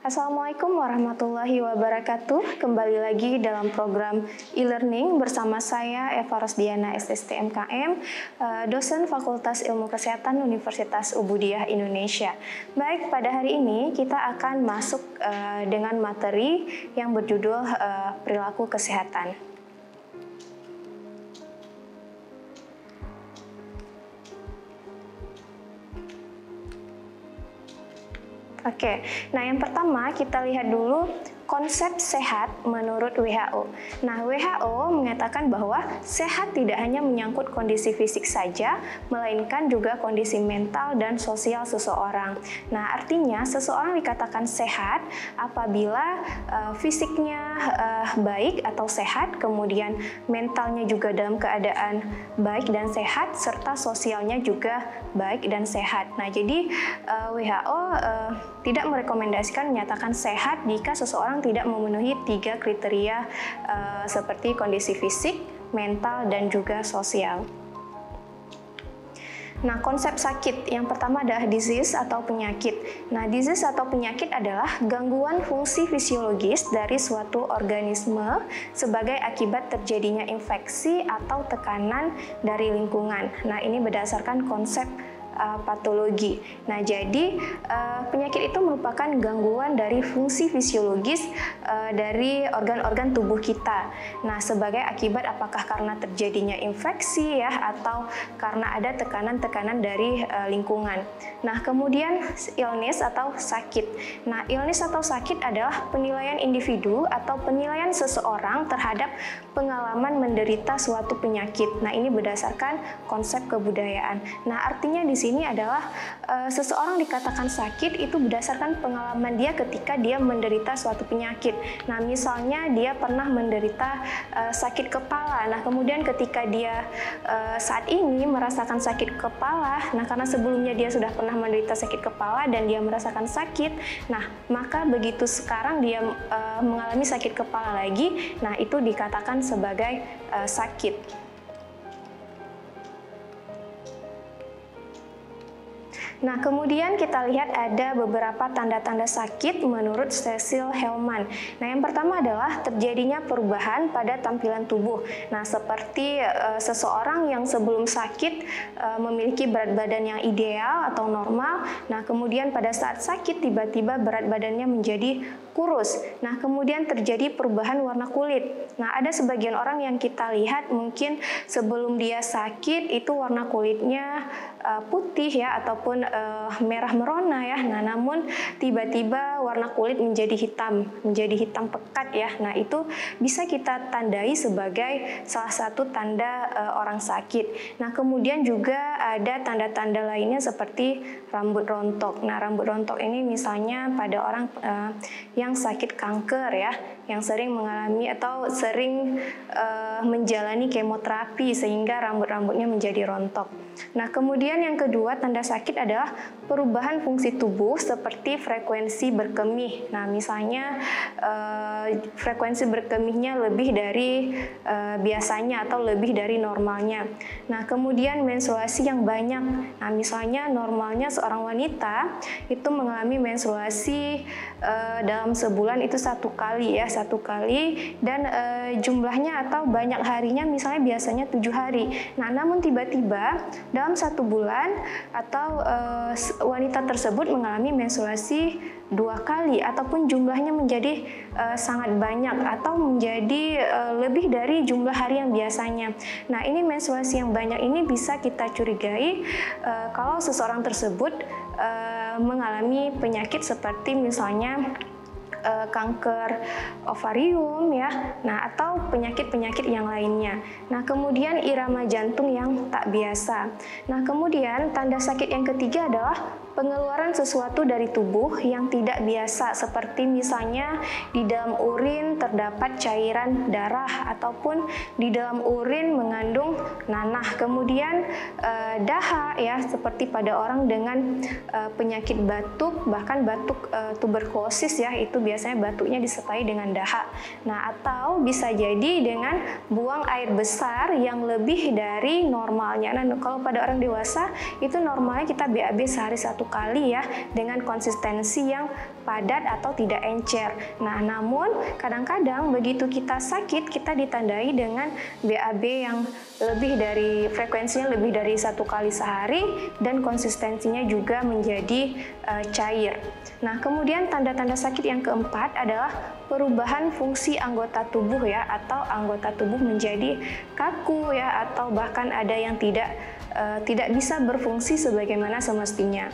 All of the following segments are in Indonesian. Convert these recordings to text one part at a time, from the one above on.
Assalamualaikum warahmatullahi wabarakatuh. Kembali lagi dalam program e-learning bersama saya Eva Rosdiana SSTMKM, dosen Fakultas Ilmu Kesehatan Universitas Ubudiyah Indonesia. Baik, pada hari ini kita akan masuk dengan materi yang berjudul perilaku kesehatan. Oke, nah yang pertama kita lihat dulu konsep sehat menurut WHO. Nah, WHO mengatakan bahwa sehat tidak hanya menyangkut kondisi fisik saja, melainkan juga kondisi mental dan sosial seseorang. Nah, artinya seseorang dikatakan sehat apabila fisiknya baik atau sehat, kemudian mentalnya juga dalam keadaan baik dan sehat, serta sosialnya juga baik dan sehat. Nah, jadi WHO tidak merekomendasikan menyatakan sehat jika seseorang tidak memenuhi 3 kriteria seperti kondisi fisik, mental, dan juga sosial. Nah, konsep sakit yang pertama adalah disease atau penyakit. Nah, disease atau penyakit adalah gangguan fungsi fisiologis dari suatu organisme sebagai akibat terjadinya infeksi atau tekanan dari lingkungan. Nah, ini berdasarkan konsep patologi. Nah, jadi penyakit itu merupakan gangguan dari fungsi fisiologis dari organ-organ tubuh kita. Nah, sebagai akibat apakah karena terjadinya infeksi ya atau karena ada tekanan-tekanan dari lingkungan. Nah, kemudian illness atau sakit. Nah, illness atau sakit adalah penilaian individu atau penilaian seseorang terhadap pengalaman menderita suatu penyakit. Nah, ini berdasarkan konsep kebudayaan. Nah, artinya di sini adalah seseorang dikatakan sakit itu berdasarkan pengalaman dia ketika dia menderita suatu penyakit. Nah, misalnya dia pernah menderita sakit kepala. Nah, kemudian ketika dia saat ini merasakan sakit kepala, nah karena sebelumnya dia sudah pernah menderita sakit kepala dan dia merasakan sakit, nah maka begitu sekarang dia mengalami sakit kepala lagi, nah itu dikatakan sebagai sakit. Nah, kemudian kita lihat ada beberapa tanda-tanda sakit menurut Cecil Hellman. Nah, yang pertama adalah terjadinya perubahan pada tampilan tubuh. Nah, seperti seseorang yang sebelum sakit memiliki berat badan yang ideal atau normal. Nah, kemudian pada saat sakit tiba-tiba berat badannya menjadi kurus. Nah, kemudian terjadi perubahan warna kulit. Nah, ada sebagian orang yang kita lihat mungkin sebelum dia sakit itu warna kulitnya putih ya ataupun merah merona ya. Nah, namun tiba-tiba warna kulit menjadi hitam pekat ya. Nah, itu bisa kita tandai sebagai salah satu tanda orang sakit. Nah, kemudian juga ada tanda-tanda lainnya seperti rambut rontok. Nah, rambut rontok ini misalnya pada orang yang sakit kanker ya, yang sering mengalami atau sering menjalani kemoterapi sehingga rambut-rambutnya menjadi rontok. Nah, kemudian yang kedua tanda sakit adalah perubahan fungsi tubuh seperti frekuensi berkemih. Nah, misalnya frekuensi berkemihnya lebih dari biasanya atau lebih dari normalnya. Nah, kemudian menstruasi yang banyak. Nah, misalnya normalnya seorang wanita itu mengalami menstruasi dalam sebulan itu 1 kali ya, 1 kali, dan jumlahnya atau banyak harinya misalnya biasanya 7 hari. Nah, namun tiba-tiba dalam 1 bulan atau wanita tersebut mengalami menstruasi 2 kali ataupun jumlahnya menjadi sangat banyak atau menjadi lebih dari jumlah hari yang biasanya. Nah, ini menstruasi yang banyak ini bisa kita curigai kalau seseorang tersebut mengalami penyakit seperti misalnya kanker ovarium ya, nah atau penyakit-penyakit yang lainnya. Nah, kemudian irama jantung yang tak biasa. Nah, kemudian tanda sakit yang ketiga adalah pengeluaran sesuatu dari tubuh yang tidak biasa, seperti misalnya di dalam urin terdapat cairan darah ataupun di dalam urin mengandung nanah. Kemudian dahak ya, seperti pada orang dengan penyakit batuk, bahkan batuk tuberkulosis ya, itu biasanya batuknya disertai dengan dahak. Nah, atau bisa jadi dengan buang air besar yang lebih dari normalnya. Nah, kalau pada orang dewasa itu normalnya kita BAB sehari 1 satu kali ya dengan konsistensi yang padat atau tidak encer. Nah, namun kadang-kadang begitu kita sakit, kita ditandai dengan BAB yang frekuensinya lebih dari satu kali sehari dan konsistensinya juga menjadi cair. Nah, kemudian tanda-tanda sakit yang keempat adalah perubahan fungsi anggota tubuh ya, atau anggota tubuh menjadi kaku ya, atau bahkan ada yang tidak bisa berfungsi sebagaimana semestinya.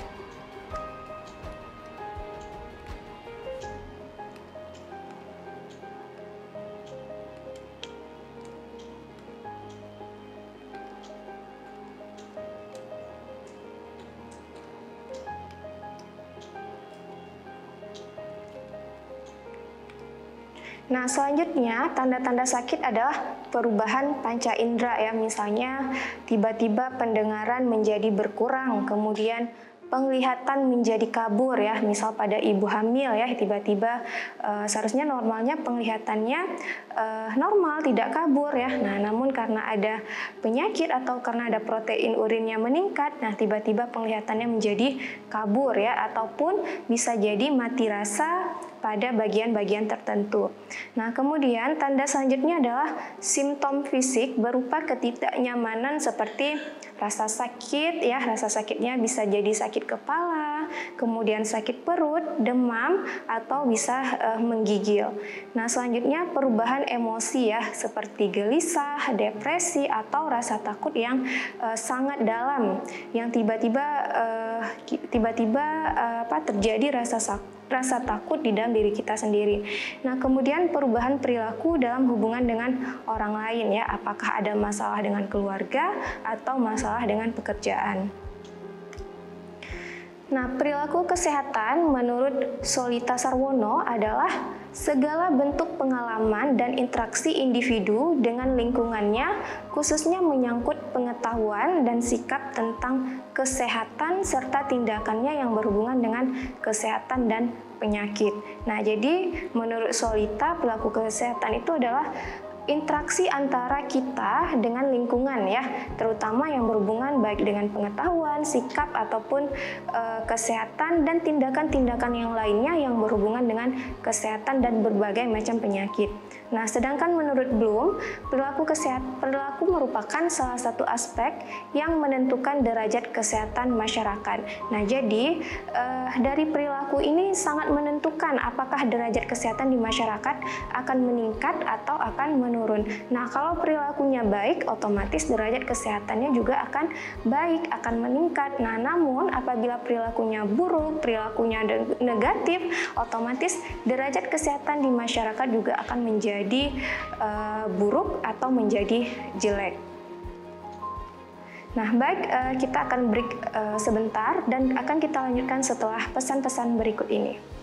Nah, selanjutnya tanda-tanda sakit adalah perubahan panca indera ya, misalnya tiba-tiba pendengaran menjadi berkurang, kemudian penglihatan menjadi kabur ya, misal pada ibu hamil ya, tiba-tiba seharusnya normalnya penglihatannya normal, tidak kabur ya. Nah, namun karena ada penyakit atau karena ada protein urinnya meningkat, nah tiba-tiba penglihatannya menjadi kabur ya, ataupun bisa jadi mati rasa pada bagian-bagian tertentu. Nah, kemudian tanda selanjutnya adalah simptom fisik berupa ketidaknyamanan seperti rasa sakit ya, rasa sakitnya bisa jadi sakit kepala, kemudian sakit perut, demam, atau bisa menggigil. Nah, selanjutnya perubahan emosi ya, seperti gelisah, depresi, atau rasa takut yang sangat dalam, yang tiba-tiba terjadi rasa takut di dalam diri kita sendiri. Nah, kemudian perubahan perilaku dalam hubungan dengan orang lain ya, apakah ada masalah dengan keluarga atau masalah dengan pekerjaan. Nah, perilaku kesehatan menurut Solita Sarwono adalah segala bentuk pengalaman dan interaksi individu dengan lingkungannya, khususnya menyangkut pengetahuan dan sikap tentang kesehatan serta tindakannya yang berhubungan dengan kesehatan dan penyakit. Nah, jadi menurut Solita, perilaku kesehatan itu adalah interaksi antara kita dengan lingkungan ya, terutama yang berhubungan baik dengan pengetahuan, sikap, ataupun kesehatan dan tindakan-tindakan yang lainnya yang berhubungan dengan kesehatan dan berbagai macam penyakit. Nah, sedangkan menurut Bloom, perilaku merupakan salah satu aspek yang menentukan derajat kesehatan masyarakat. Nah, jadi dari perilaku ini sangat menentukan apakah derajat kesehatan di masyarakat akan meningkat atau akan menurun. Nah, kalau perilakunya baik, otomatis derajat kesehatannya juga akan baik, akan meningkat. Nah, namun apabila perilakunya buruk, perilakunya negatif, otomatis derajat kesehatan di masyarakat juga akan menjadi buruk atau menjadi jelek. Nah, baik, kita akan break sebentar dan akan kita lanjutkan setelah pesan-pesan berikut ini.